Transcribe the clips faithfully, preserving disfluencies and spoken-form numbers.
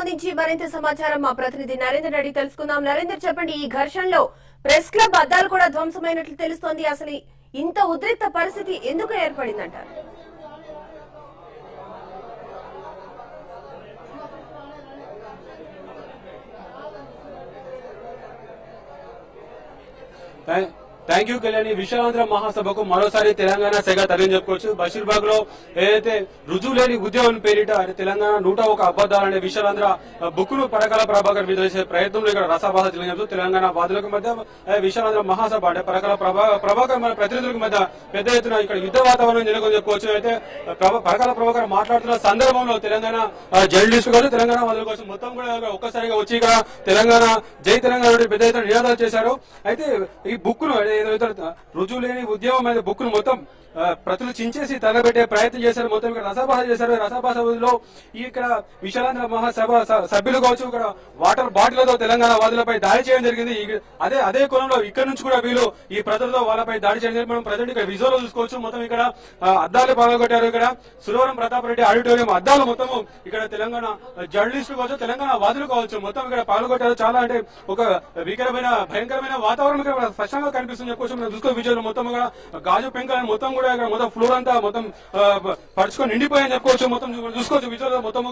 సంబంధించి మరింత సమాచారం మా ప్రతినిధి నరేందర్ రెడ్డి తెలుసుకుందాం. నరేందర్, చెప్పండి, ఈ ఘర్షణలో ప్రెస్ క్లబ్ అద్దాలు కూడా ధ్వంసమైనట్లు తెలుస్తోంది. అసలు ఇంత ఉద్రిక్త పరిస్థితి ఎందుకు ఏర్పడిందంటారు? Thank you Kalyani. విశాలాంధ్ర మహాసభకు మరోసారి తెలంగాణ సెగ తరలిని చెప్పుకోవచ్చు. బషీర్బాగ్ లో ఏదైతే రుజువు లేని ఉద్యమం పేరిట తెలంగాణ నూట ఒక అబద్దాలనే విశాలాంధ్ర బుక్ ను పరకాల ప్రభాకర్ మీద చేసే ప్రయత్నంలో ఇక్కడ రసాభాస చెల్లించు తెలంగాణ వాదులకు మధ్య విశాలాంధ్ర మహాసభ అంటే పరకాల ప్రభాకర్ మన ప్రతినిధులకు మధ్య పెద్ద ఎత్తున ఇక్కడ యుద్ధ వాతావరణం నెలకొని చెప్పుకోవచ్చు. అయితే పరకాల ప్రభాకర్ మాట్లాడుతున్న సందర్భంలో తెలంగాణ జర్నలిస్టు కావచ్చు, తెలంగాణ వాదుల కోసం మొత్తం కూడా ఒక్కసారిగా వచ్చి ఇక్కడ తెలంగాణ జై తెలంగాణ పెద్ద ఎత్తున నినాదాలు చేశారు. అయితే ఈ బుక్ ను రుజువు లేని ఉద్యమం అనే బుక్ ను మొత్తం ప్రతులు చించేసి తగలబెట్టే ప్రయత్నం చేశారు. మొత్తం ఇక్కడ రసాభాస చేశారు. రసాభాసలో ఇక్కడ విశాలాంధ్ర మహాసభ సభ్యులు కావచ్చు ఇక్కడ వాటర్ బాటిల్తో తెలంగాణ వాదులపై దాడి చేయడం జరిగింది. అదే అదే కోణంలో ఇక్కడ నుంచి కూడా వీళ్ళు ఈ ప్రజలతో వాళ్ళపై దాడి చేయడం జరిగింది. మనం ప్రజెంట్ ఇక్కడ విజువల్ చూసుకోవచ్చు. మొత్తం ఇక్కడ అద్దాలు పగలగొట్టారు. ఇక్కడ సురవరం ప్రతాప్ రెడ్డి ఆడిటోరియం అద్దాలు మొత్తము ఇక్కడ తెలంగాణ జర్నలిస్టులు కావచ్చు, తెలంగాణ వాదులు కావచ్చు, మొత్తం ఇక్కడ పగలగొట్టారు. చాలా అంటే ఒక భీకరమైన భయంకరమైన వాతావరణం ఇక్కడ స్పష్టంగా కనిపిస్తుంది చెప్పుకోవచ్చు. మనం చూసుకో విజువల్ మొత్తం కూడా గాజు పెంకలను మొత్తం కూడా ఇక్కడ మొత్తం ఫ్లోర్ అంతా మొత్తం పరుచుకొని నిండిపోయాయని చెప్పుకోవచ్చు. మొత్తం చూసుకోవచ్చు విజువల్ మొత్తం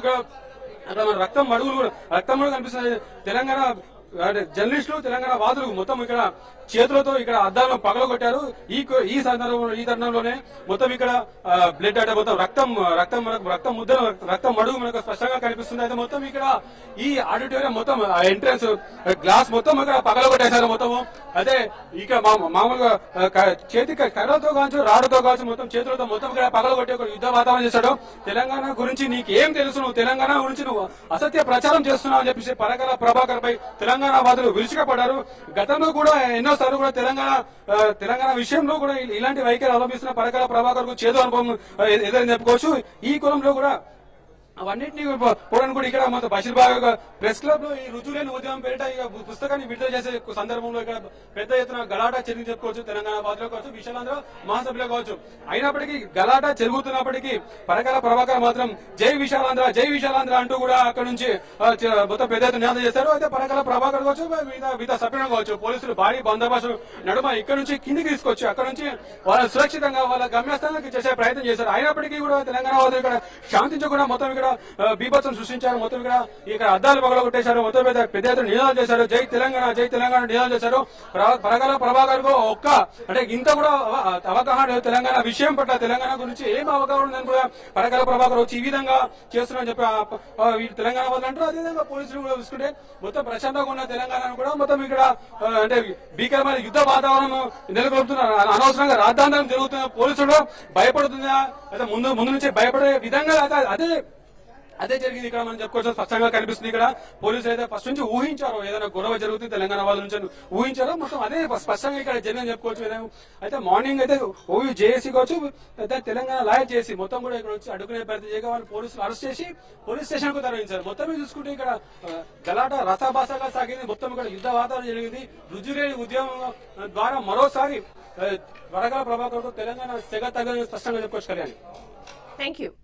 రక్తం అడుగులు కూడా రక్తం కూడా కనిపిస్తుంది. తెలంగాణ జర్నలిస్టులు తెలంగాణ వాదులు మొత్తం ఇక్కడ చేతులతో ఇక్కడ అద్దాలను పగలగొట్టారు. ఈ ఈ సందర్భంలో ఈ తరుణంలోనే మొత్తం ఇక్కడ బ్లడ్ అంటే మొత్తం రక్తం రక్తం మనకు రక్తం ముద్ద రక్తం అడుగు మనకు స్పష్టంగా కనిపిస్తుంది. అయితే మొత్తం ఇక్కడ ఈ ఆడిటోరియం మొత్తం ఎంట్రన్స్ గ్లాస్ మొత్తం ఇక్కడ పగలగొట్టేశారు మొత్తము. అదే ఇక మామూలుగా చేతి కర్రతో కావచ్చు, రాడుతో కావచ్చు, మొత్తం చేతులతో మొత్తం ఇక్కడ పగలగొట్టే యుద్ధ వాతావరణం చేశాడు. తెలంగాణ గురించి నీకేం తెలుసు, నువ్వు తెలంగాణ గురించి నువ్వు అసత్య ప్రచారం చేస్తున్నావు అని చెప్పేసి పరకాల ప్రభాకర్ పై తెలంగాణ వాదులు విరుచుకపడ్డారు. గతంలో కూడా ఎన్నోసార్లు కూడా తెలంగాణ తెలంగాణ విషయంలో కూడా ఇలాంటి వైఖరి అవలంబిస్తున్న పరకాల ప్రభాకర్ కు చేదు అనుభవం ఎదురని చెప్పుకోవచ్చు. ఈ కులంలో కూడా అవన్నింటినీ పోవడానికి కూడా ఇక్కడ మొత్తం బషీర్బాగ్ ప్రెస్ క్లబ్ లో ఈ రుజువు లేని ఉద్యమం పేరిట ఇక పుస్తకాన్ని విడుదల చేసే సందర్భంలో ఇక్కడ పెద్ద ఎత్తున గలాటా చెరిగి చెప్పుకోవచ్చు. తెలంగాణ వాదులు కావచ్చు, విశాలాంధ్ర మహాసభలో కావచ్చు. అయినప్పటికీ గలాటా జరుగుతున్నప్పటికీ పరకాల ప్రభాకర్ మాత్రం జై విశాలాంధ్ర జై విశాలాంధ్ర అంటూ కూడా అక్కడ నుంచి మొత్తం పెద్ద ఎత్తున నినాదం చేశారు. అయితే పరకాల ప్రభాకర్ కావచ్చు, మిగతా సభ్యులు కావచ్చు, పోలీసులు భారీ బందోబస్తు నడుమ ఇక్కడ నుంచి కిందికి తీసుకొచ్చి అక్కడ నుంచి వాళ్ళ సురక్షితంగా వాళ్ళ గమ్యస్థానానికి చేసే ప్రయత్నం చేశారు. అయినప్పటికీ కూడా తెలంగాణ వాదులు ఇక్కడ శాంతించకుండా మొత్తం ఇక్కడ బీభత్సం సృష్టించారు. మొత్తం ఇక్కడ ఇక్కడ అద్దాలు పగలగొట్టేశారు. మొత్తం మీద పెద్ద ఎత్తున నినాదాలు చేశారు. జై తెలంగాణ జై తెలంగాణ నినాదాలు చేశారు. పరకాల ప్రభాకర్ కు ఒక్క అంటే ఇంత కూడా అవగాహన తెలంగాణ విషయం పట్ల తెలంగాణ గురించి ఏం అవగాహన ఉందని కూడా పరకాల ప్రభాకర్ వచ్చి ఈ విధంగా చేస్తున్నారని చెప్పి తెలంగాణ వాళ్ళు అంటారు. అదేవిధంగా పోలీసులు కూడా చూసుకుంటే మొత్తం ప్రశాంతంగా ఉన్న తెలంగాణ కూడా మొత్తం ఇక్కడ అంటే భీకరమైన యుద్ధ వాతావరణం నెలకొల్పుతున్నారు. అనవసరంగా రాద్ధాంతరం జరుగుతున్న పోలీసులు భయపడుతుందా అయితే ముందు ముందు నుంచి భయపడే విధంగా అదే అదే జరిగింది ఇక్కడ మనం చెప్పుకోవచ్చు. స్పష్టంగా కనిపిస్తుంది. ఇక్కడ పోలీసులు అయితే ఫస్ట్ నుంచి ఊహించారు ఏదైనా గొడవ జరుగుతుంది తెలంగాణ వాళ్ళ నుంచి ఊహించారు. మొత్తం అదే స్పష్టంగా ఇక్కడ జరిగిందని చెప్పుకోవచ్చు. అయితే మార్నింగ్ అయితే ఓయూ జేఏసీ కావచ్చు, అయితే తెలంగాణ లాయర్ చేసి మొత్తం కూడా ఇక్కడ వచ్చి అడ్డుకునే ప్రయత్నం చేయగా వాళ్ళు పోలీసులు అరెస్ట్ చేసి పోలీస్ స్టేషన్ కు తరలించారు. మొత్తం చూసుకుంటే ఇక్కడ గలాట రసాభాసగా సాగింది. మొత్తం ఇక్కడ యుద్ధ వాతావరణం జరిగింది. రుజులేని ఉద్యమం ద్వారా మరోసారి వరగాల ప్రభాకర్ తెలంగాణ సెగ తగ్గని స్పష్టంగా చెప్పుకోవచ్చు. Kalyani, thank you.